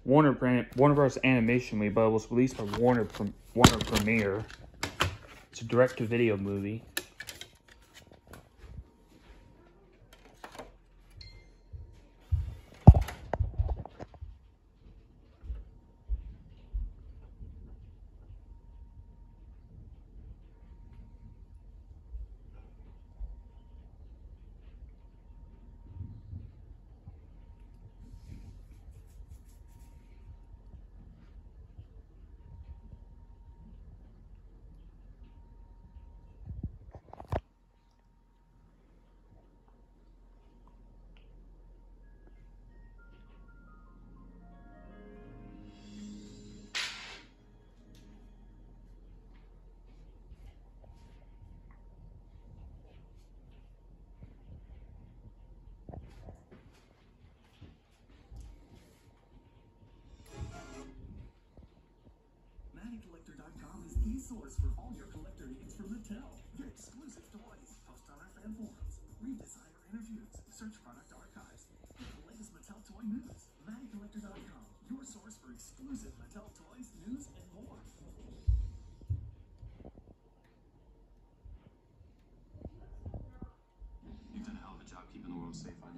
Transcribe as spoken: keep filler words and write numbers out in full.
Warner brand, Warner Bros. Animation movie, but it was released by Warner Warner Premiere. It's a direct-to-video movie. Matty Collector dot com is the source for all your collector needs from Mattel. Get exclusive toys, post on our fan forums, read designer interviews, search product archives, get the latest Mattel toy news. Matty Collector dot com, your source for exclusive Mattel toys, news, and more. You've done a hell of a job keeping the world safe on